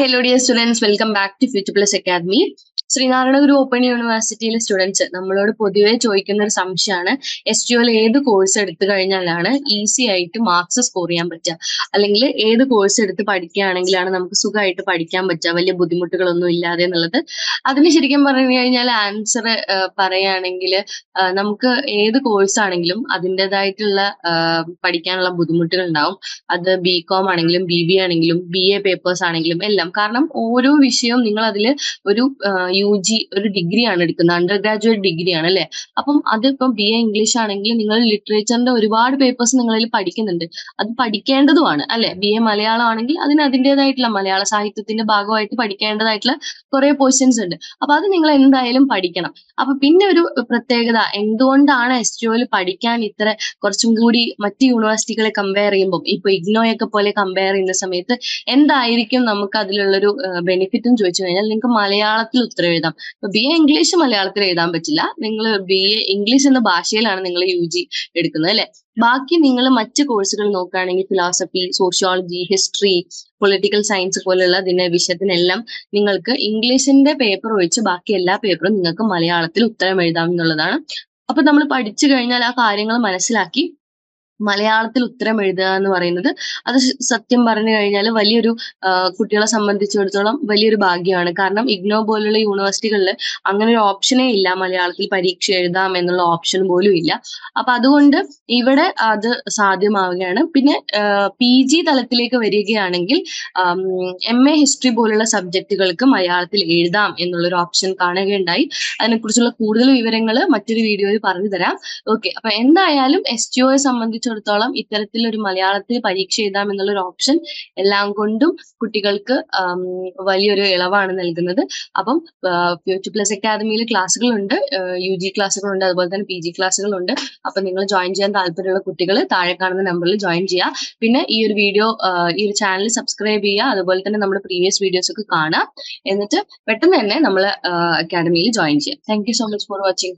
Hello dear students, welcome back to Future Plus Academy. Sreenarayana Guru open യൂണിവേഴ്സിറ്റിയിലെ students നമ്മളോട് പൊതുവെ ചോദിക്കുന്ന ഒരു സംശയമാണ് STOയിൽ ഏത് കോഴ്സ് എടുത്തു കഴിഞ്ഞാലാണ് ഈസി ആയിട്ട് മാർക്സ് സ്കോർ ചെയ്യാൻ പറ്റുക, അല്ലെങ്കിൽ ഏത് കോഴ്സ് എടുത്ത് പഠിക്കുകയാണെങ്കിലാണ് നമുക്ക് സുഖമായിട്ട് പഠിക്കാൻ പറ്റുക വലിയ ബുദ്ധിമുട്ടുകളൊന്നും ഇല്ലാതെ എന്നുള്ളത്. അതിന് ശരിക്കും പറഞ്ഞു കഴിഞ്ഞാൽ ആൻസർ പറയുകയാണെങ്കിൽ നമുക്ക് ഏത് കോഴ്സ് ആണെങ്കിലും അതിൻ്റെതായിട്ടുള്ള പഠിക്കാനുള്ള ബുദ്ധിമുട്ടുകൾ ഉണ്ടാവും. അത് BCom ആണെങ്കിലും BBA ആണെങ്കിലും BA പേപ്പേഴ്സ് ആണെങ്കിലും എല്ലാം. കാരണം ഓരോ വിഷയവും നിങ്ങൾ അതിൽ ഒരു UG ഒരു ഡിഗ്രി ആണ് എടുക്കുന്നത്, അണ്ടർ ഗ്രാജുവേറ്റ് ഡിഗ്രി ആണ് അല്ലെ. അപ്പം അതിപ്പം BA ഇംഗ്ലീഷ് ആണെങ്കിൽ നിങ്ങൾ ലിറ്ററേച്ചറിന്റെ ഒരുപാട് പേപ്പേഴ്സ് നിങ്ങളിൽ പഠിക്കുന്നുണ്ട്, അത് പഠിക്കേണ്ടതുമാണ് അല്ലെ. BA മലയാളം ആണെങ്കിൽ അതിന് അതിൻ്റെതായിട്ടുള്ള മലയാള സാഹിത്യത്തിന്റെ ഭാഗമായിട്ട് പഠിക്കേണ്ടതായിട്ടുള്ള കുറെ പോർഷൻസ് ഉണ്ട്. അപ്പൊ അത് നിങ്ങൾ എന്തായാലും പഠിക്കണം. അപ്പൊ പിന്നെ ഒരു പ്രത്യേകത എന്തുകൊണ്ടാണ് STOയിൽ പഠിക്കാൻ ഇത്ര കുറച്ചും കൂടി മറ്റ് യൂണിവേഴ്സിറ്റികളെ കമ്പയർ ചെയ്യുമ്പോൾ, ഇപ്പൊ ഇഗ്നോയൊക്കെ പോലെ കമ്പയർ ചെയ്യുന്ന സമയത്ത് എന്തായിരിക്കും നമുക്ക് അതിലുള്ളൊരു ബെനിഫിറ്റ് എന്ന് ചോദിച്ചു കഴിഞ്ഞാൽ, നിങ്ങൾക്ക് മലയാളത്തിൽ ഉത്തരം എഴുതാം. ഇപ്പൊ BA ഇംഗ്ലീഷ് മലയാളത്തിൽ എഴുതാൻ പറ്റില്ല, നിങ്ങൾ BA ഇംഗ്ലീഷ് എന്ന ഭാഷയിലാണ് നിങ്ങൾ UG എടുക്കുന്നത് അല്ലെ. ബാക്കി നിങ്ങൾ മറ്റ് കോഴ്സുകൾ നോക്കുകയാണെങ്കിൽ philosophy, sociology, history, political science പോലുള്ള വിഷയത്തിനെല്ലാം നിങ്ങൾക്ക് ഇംഗ്ലീഷിന്റെ പേപ്പർ ഒഴിച്ച് ബാക്കി എല്ലാ പേപ്പറും നിങ്ങൾക്ക് മലയാളത്തിൽ ഉത്തരം എഴുതാം എന്നുള്ളതാണ്. അപ്പൊ നമ്മൾ പഠിച്ചു കഴിഞ്ഞാൽ ആ കാര്യങ്ങൾ മനസ്സിലാക്കി മലയാളത്തിൽ ഉത്തരം എഴുതുക എന്ന് പറയുന്നത് അത് സത്യം പറഞ്ഞു കഴിഞ്ഞാൽ വലിയൊരു കുട്ടികളെ സംബന്ധിച്ചിടത്തോളം വലിയൊരു ഭാഗ്യമാണ്. കാരണം ഇഗ്നോ പോലുള്ള യൂണിവേഴ്സിറ്റികളിൽ അങ്ങനെ ഒരു ഓപ്ഷനേ ഇല്ല, മലയാളത്തിൽ പരീക്ഷ എഴുതാം എന്നുള്ള ഓപ്ഷൻ പോലും ഇല്ല. അപ്പൊ അതുകൊണ്ട് ഇവിടെ അത് സാധ്യമാവുകയാണ്. പിന്നെ PG തലത്തിലേക്ക് വരികയാണെങ്കിൽ MA ഹിസ്റ്ററി പോലുള്ള സബ്ജക്റ്റുകൾക്ക് മലയാളത്തിൽ എഴുതാം എന്നുള്ളൊരു ഓപ്ഷൻ കാണുകയുണ്ടായി. അതിനെക്കുറിച്ചുള്ള കൂടുതൽ വിവരങ്ങൾ മറ്റൊരു വീഡിയോയിൽ പറഞ്ഞു തരാം. ഓക്കെ, അപ്പൊ എന്തായാലും STOയെ സംബന്ധിച്ചിടത്തോളം ഇത്തരത്തിലൊരു മലയാളത്തിൽ പരീക്ഷ എഴുതാം എന്നുള്ള ഒരു ഓപ്ഷൻ എല്ലാം കൊണ്ടും കുട്ടികൾക്ക് വലിയൊരു ഇളവാണ് നൽകുന്നത്. അപ്പം ഫ്യൂച്ചർ പ്ലസ് അക്കാദമിയിൽ ക്ലാസ്സുകളുണ്ട്, UG ക്ലാസ്സുകളുണ്ട്, അതുപോലെ തന്നെ PG ക്ലാസ്സുകളുണ്ട്. അപ്പൊ നിങ്ങൾ ജോയിൻ ചെയ്യാൻ താല്പര്യമുള്ള കുട്ടികൾ താഴെ കാണുന്ന നമ്പറിൽ ജോയിൻ ചെയ്യുക. പിന്നെ ഈ ഒരു വീഡിയോ ഈ ഒരു ചാനൽ സബ്സ്ക്രൈബ് ചെയ്യുക, അതുപോലെ തന്നെ നമ്മുടെ പ്രീവിയസ് വീഡിയോസ് ഒക്കെ കാണാം. എന്നിട്ട് പെട്ടെന്ന് തന്നെ നമ്മൾ അക്കാദമിയിൽ ജോയിൻ ചെയ്യാം. Thank you so much for watching.